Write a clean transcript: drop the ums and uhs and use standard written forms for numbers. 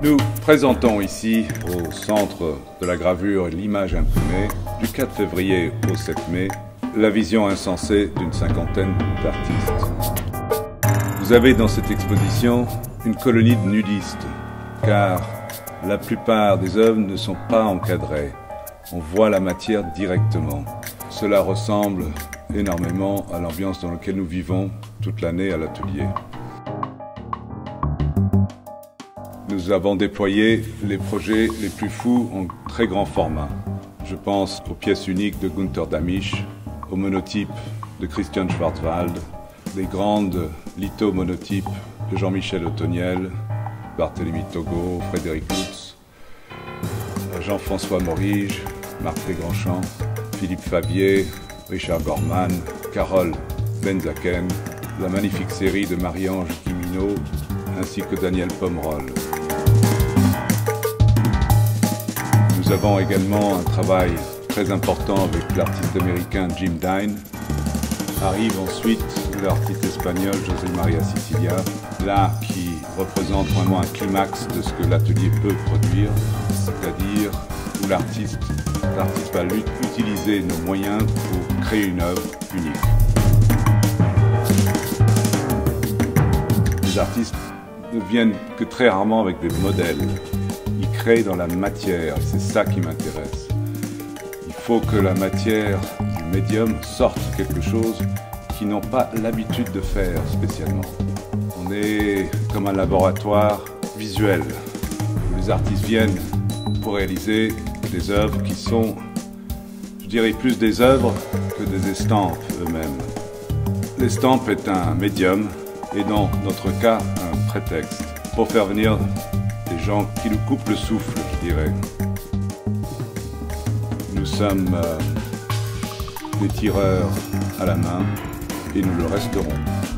Nous présentons ici, au centre de la gravure et de l'image imprimée, du 4 février au 7 mai, la vision insensée d'une cinquantaine d'artistes. Vous avez dans cette exposition une colonie de nudistes, car la plupart des œuvres ne sont pas encadrées. On voit la matière directement. Cela ressemble énormément à l'ambiance dans laquelle nous vivons toute l'année à l'atelier. Nous avons déployé les projets les plus fous en très grand format. Je pense aux pièces uniques de Günther Damisch, aux monotypes de Christian Schwarzwald, les grandes lithomonotypes de Jean-Michel Otoniel, Barthélemy Togo, Frédéric Lutz, Jean-François Morige, Marc Desgrandchamps, Philippe Favier, Richard Gorman, Carole Benzaken, la magnifique série de Marie-Ange Guilleminot, ainsi que Daniel Pomerol. Nous avons également un travail très important avec l'artiste américain Jim Dine. Arrive ensuite l'artiste espagnol José María Sicilia, là qui représente vraiment un climax de ce que l'atelier peut produire, c'est-à-dire où l'artiste va utiliser nos moyens pour créer une œuvre unique. Les artistes ne viennent que très rarement avec des modèles. Ils créent dans la matière, et c'est ça qui m'intéresse. Il faut que la matière du médium sorte quelque chose qu'ils n'ont pas l'habitude de faire spécialement. On est comme un laboratoire visuel, où les artistes viennent pour réaliser des œuvres qui sont, je dirais, plus des œuvres que des estampes eux-mêmes. L'estampe est un médium, et dans notre cas, un prétexte, pour faire venir des gens qui nous coupent le souffle, je dirais. Nous sommes des tireurs à la main, et nous le resterons.